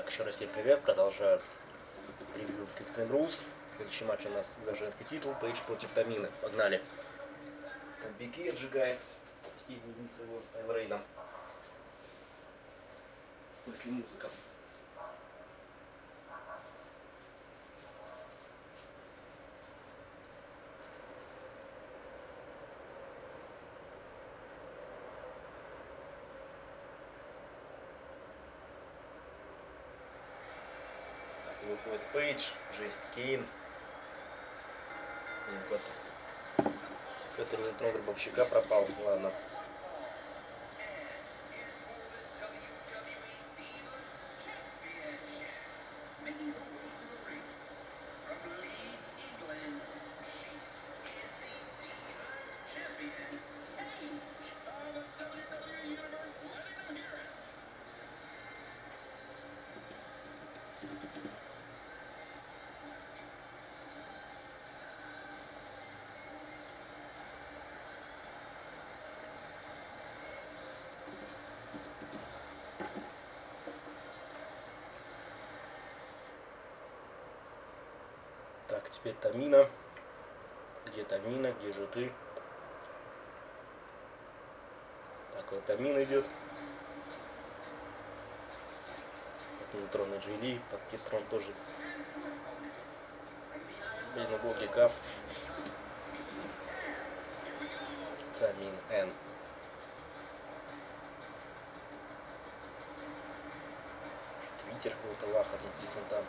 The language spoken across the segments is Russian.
Так, еще раз всем привет, продолжаю ревью Extreme Rules. Следующий матч у нас за женский титул, Пейдж против Тамины. Погнали. Там Бики отжигает последний день своего таймрейда. Мысли музыка. Выходит Пейдж, жесть Кейн. Вот. Который электронный гробовщика пропал. Ладно. Так, теперь Тамина. Где Тамина? Где же ты? Так, вот Тамина идет. Трон на Джили, под Трон тоже. Блин, ну был гикап. Тамин Н. Твиттер какой-то лаха написан там.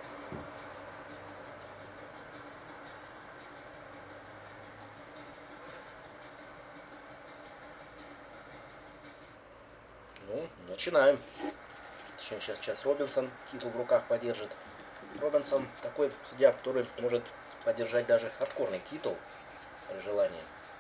Ну, начинаем. Сейчас Робинсон титул в руках подержит. Робинсон такой судья, который может поддержать даже хардкорный титул при желании.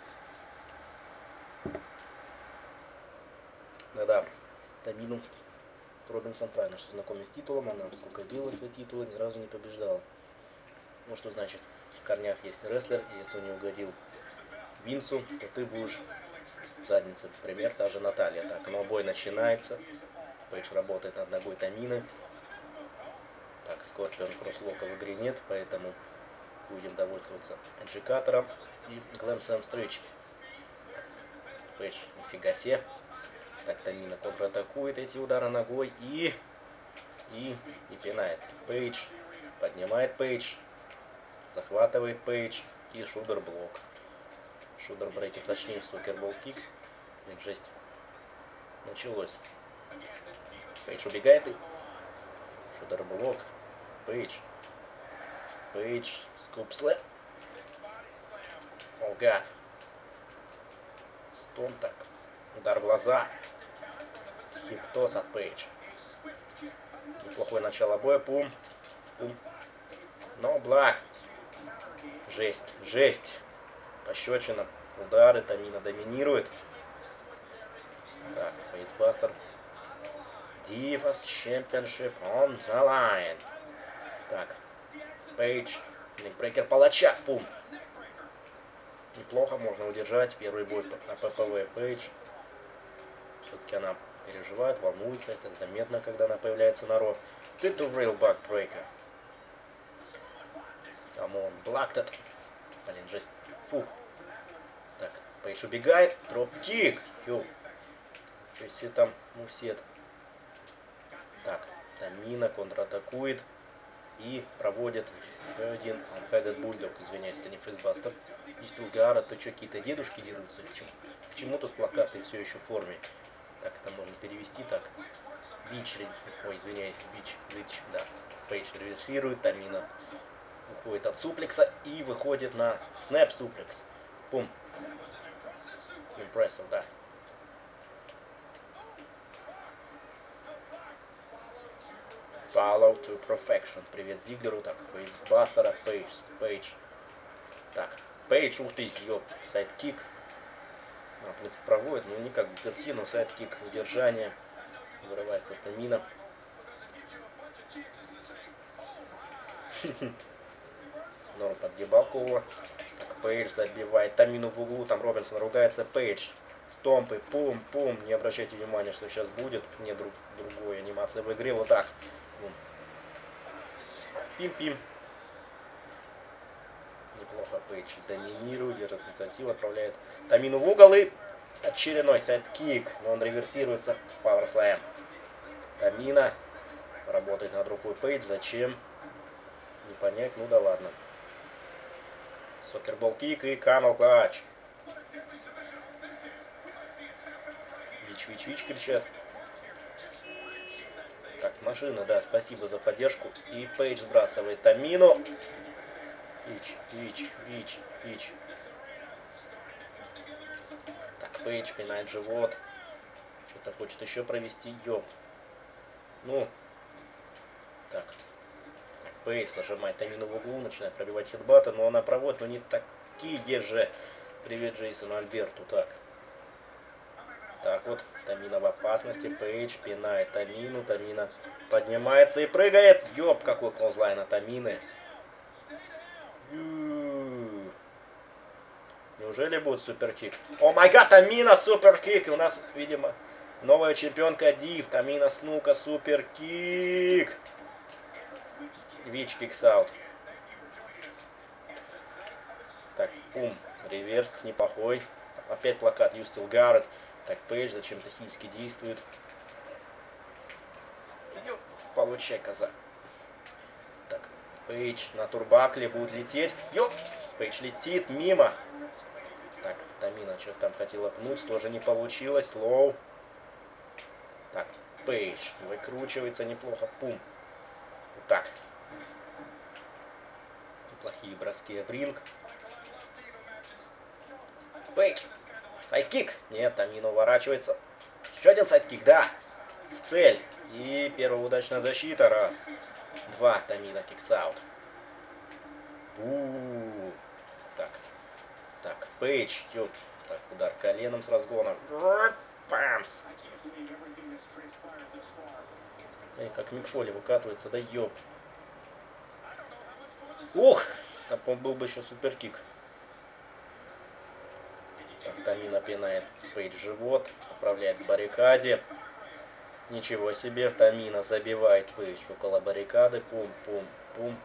Да-да, Тамину Робинсон правильно, что знакомый с титулом. Она сколько билась за титул, ни разу не побеждала. Ну что значит, в корнях есть рестлер, и если он не угодил Винсу, то ты будешь в заднице. Пример, та же Наталья. Так, но бой начинается. Пейдж работает над ногой Тамины. Так, Скорпион кросслока в игре нет, поэтому будем довольствоваться Эджикатором и Глэмсом Стрич. Пейдж, нифига себе. Так, Тамина контратакует эти удары ногой и пинает. Пейдж поднимает Пейдж, захватывает Пейдж и шудер-блок. Шудер-брейкер, точнее, сукербол-кик. Жесть. Началось. Пейдж убегает и шудер-блок. Пейдж. Скупслэп. О, гад. Стон так. Удар в глаза. Хиптоз от Пейдж. Неплохое начало боя. Пум. Но блак. Жесть. Пощечина. Удары. Тамина доминирует. Так, фейсбастер. Divas Championship on the line. Так, Пейдж. Некбрейкер палача. Пум. Неплохо, можно удержать. Первый бой на ППВ Пейдж. Все-таки она переживает, волнуется. Это заметно, когда она появляется на Ро. Титул Real Backbreaker. Самон Блактед. Блин, жесть. Фух. Так, Пейдж убегает. Дроп-кик. Йоу. Что там мувсет. Так, Тамина контратакует и проводит один Unheaded Bulldog, извиняюсь, это не фейсбастер. Дистил Гара, то что, какие-то дедушки дерутся? К чему тут плакаты все еще в форме? Так, это можно перевести так. Вич, ой, извиняюсь, Вич, да. Пейдж реверсирует, Тамина уходит от суплекса и выходит на снэп суплекс. Пум. Импрессив, да. Follow to Perfection. Привет Зиглеру. Так, фейсбастера, Пейдж. Так, Пейдж, ух ты, ёп, сайдкик. В принципе, проводит, но не как Букерти, но сайдкик, удержание. Вырывается Тамина. Норм подгибал Коула. Так, Пейдж забивает Тамину в углу, там Робинсон ругается, Пейдж. Стомпы, пум. Не обращайте внимания, что сейчас будет. Не другой анимация в игре. Вот так. Пим-пим. Неплохо Пейдж доминирует, держит инициативу, отправляет Тамину в угол и очередной сайдкик. Но он реверсируется в пауэрслэм. Тамина работает над рукой Пейдж. Зачем? Не понять, ну да ладно. Сокербол кик и камел клатч. Вич кричат. Так, машина, да, спасибо за поддержку. И Пейдж сбрасывает Тамину. Вич. Так, Пейдж пинает живот. Что-то хочет еще провести. Ёп. Ну. Так. Пейдж зажимает Тамину в углу, начинает пробивать хитбаты, но она проводит, но не такие, держи. Привет Джейсону Альберту. Так вот, Тамина в опасности, Пейдж пинает Тамину, Тамина поднимается и прыгает. Ёп, какой клоузлайн от Тамины. Неужели будет суперкик? О май гад, Тамина суперкик. И у нас, видимо, новая чемпионка Див. Тамина Снука суперкик. Вич кикс аут. Так, пум. Реверс неплохой. Опять плакат You Still Got It. Так, Пейдж зачем-то хильски действует. Получай, коза. Так, Пейдж на турбакле будет лететь. Ёп! Пейдж летит мимо. Так, Тамина что-то там хотела пнуть, тоже не получилось. Лоу. Так, Пейдж выкручивается неплохо. Пум. Вот так. Неплохие броски Бринг. Пейдж. Сайдкик. Нет, Тамина уворачивается. Еще один сайдкик, да. В цель. И первая удачная защита. Раз. Два. Тамина киксаут. Так. Так, Пейдж. Ёп. Так, удар коленом с разгона. Памс. Эй, как Мик Фоли выкатывается. Да ёп. Ух. Там был бы еще суперкик. Так, Тамина пинает Пейдж в живот, отправляет к баррикаде. Ничего себе, Тамина забивает Пейдж около баррикады. Пум.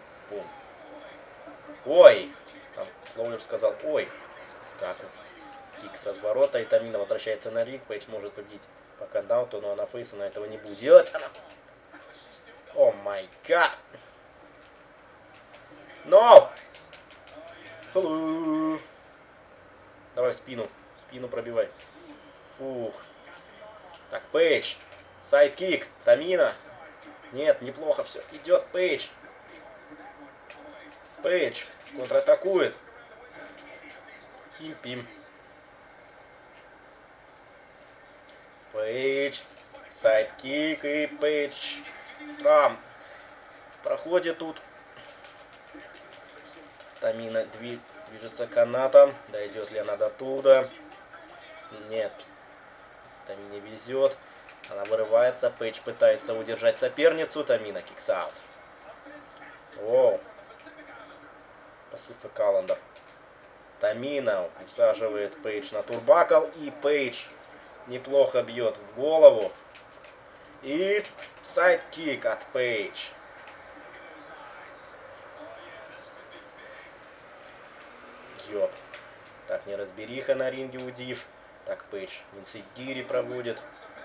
Ой! Там Лоулер сказал ой. Так, кик с разворота, и Тамина возвращается на ринг. Пейдж может победить по кандауту, но она фейса на этого не будет делать. О май гад! Но! Давай в спину. Спину пробивай. Фух. Так, Пейдж. Сайдкик. Тамина. Нет, неплохо все. Идет Пейдж. Пейдж контратакует. Пим-пим. Пейдж. Сайдкик и Пейдж. Там. Проходит тут. Тамина движется канатом. Дойдет ли она до туда? Нет. Тамине везет. Она вырывается. Пейдж пытается удержать соперницу. Тамина киксаут. Воу. Pacific Calendar. Тамина усаживает Пейдж на турбакл. И Пейдж неплохо бьет в голову. И сайдкик от Пейдж. Ёп. Так, неразбериха на ринге у Див. Так, Пейдж инсигири проводит.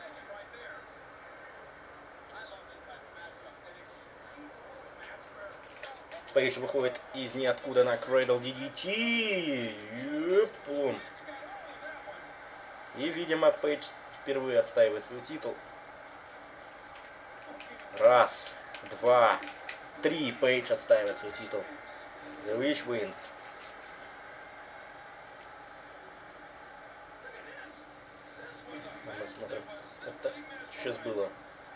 Пейдж выходит из ниоткуда на Cradle DDT. Ёпум. И, видимо, Пейдж впервые отстаивает свой титул. Раз, два, три. Пейдж отстаивает свой титул. The Witch wins. Мы смотрим. Это что сейчас было?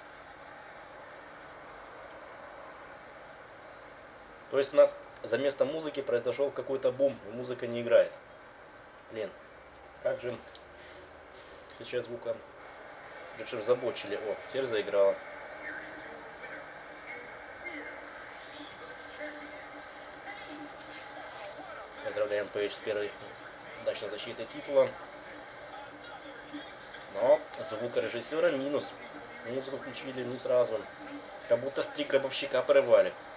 То есть у нас за место музыки произошел какой-то бум, и музыка не играет. Блин, как же сейчас звука забочили. О, теперь заиграла. Поздравляем Пейдж с первой удачной защитой титула. Но звукорежиссера минус. Музыку включили не сразу. Как будто стрик гробовщика порывали.